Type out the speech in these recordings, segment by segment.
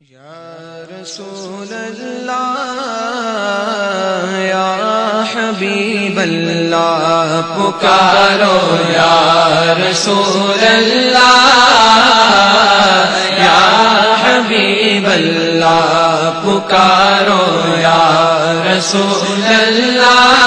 یا رسول اللہ یا حبیب اللہ پکارو یا رسول اللہ یا حبیب اللہ پکارو یا رسول اللہ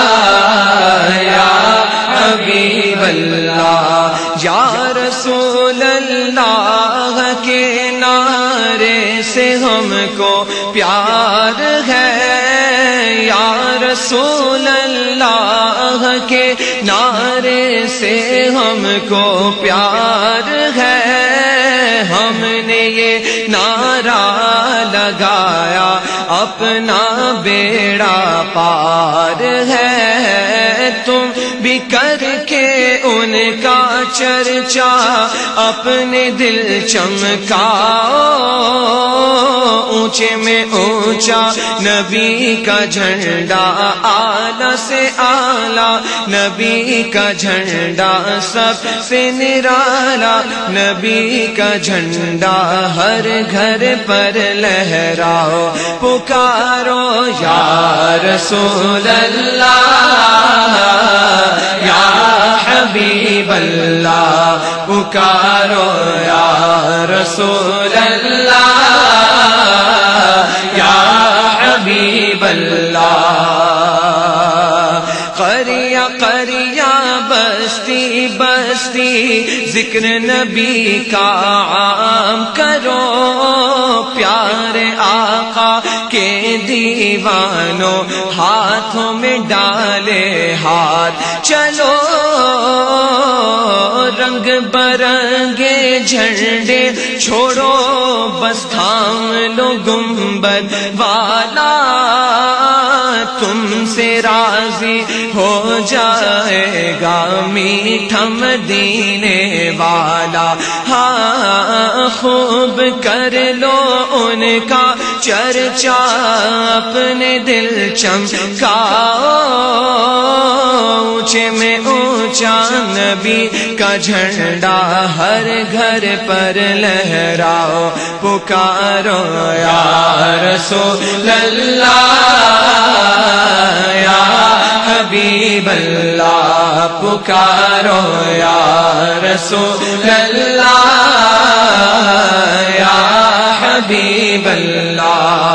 یا حبیب اللہ یا رسول اللہ کے نعرے سے ہم کو پیار ہے یا رسول اللہ کے نعرے سے ہم کو پیار ہے ہم نے یہ نعرہ لگایا اپنا بیڑا پار ہے تم بھی کر کے ان کا چرچا اپنے دل چمکاؤ اونچے میں اونچا نبی کا جھنڈا اعلیٰ سے اعلیٰ نبی کا جھنڈا سب سے نرالا نبی کا جھنڈا ہر گھر پر لہراؤ پکارو یا رسول اللہ یا حبیب اللہ پکارو یا رسول اللہ یا حبیب اللہ قریہ قریہ بستی بستی ذکر نبی کا عام کرو پیارے آقا کے دیوانوں ہاتھوں میں ڈالے ہاتھ چلو رنگ برنگے جھنڈے چھوڑو بس تھام لو گنبد والا تم سے راضی ہو جائے گا میٹھا مدینے والا ہاں خوب کر لو ان کا چرچا اپنے دل چمکاؤ اونچے میں اونچا نبی کا جھنڈا ہر گھر پر لہراؤ پکارو یا رسول اللہ یا حبیب اللہ پکارو یا رسول اللہ یا حبیب اللہ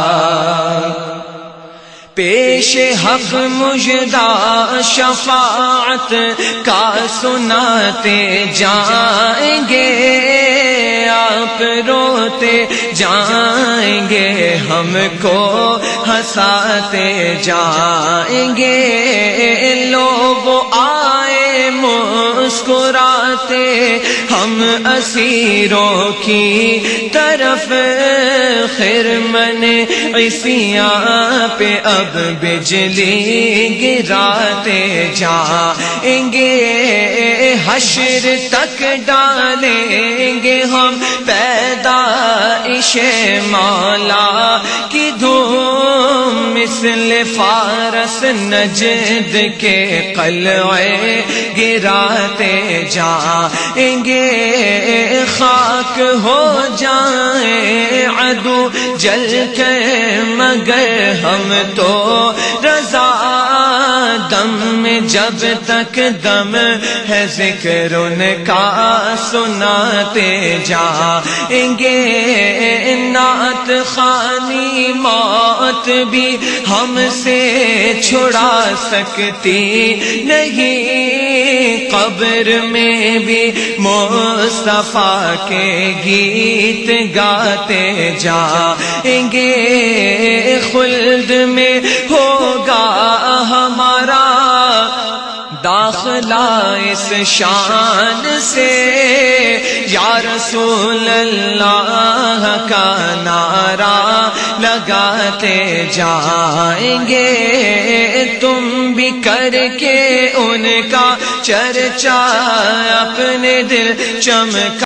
پیش حق مجدہ شفاعت کا سناتے جائیں گے آپ روتے جائیں گے ہم کو ہنساتے جائیں گے لوگ آئے مسکراتے ہم اسیروں کی طرف خرمن عیسیاں پہ اب بجلی گراتے جائیں گے حشر تک ڈالیں گے ہم پیدائش مولا کی دھوم مثل فارس نجد کے قلعے گراتے جائیں گے خاک ہو جائیں عدو جل کے مگر ہم تو رضا دم میں جب تک دم ہے ذکر ان کا سناتے جائیں گے نعت خوانی موت بھی ہم سے چھڑا سکتی نہیں قبر میں بھی مصطفیٰ کے گیت گاتے جائیں گے خلد میں ہوگا ہمارا داخلہ اس شان سے یا رسول اللہ کا نعرہ لگاتے جائیں گے تم بھی کر کے ان کا چرچا اپنے دل چمکا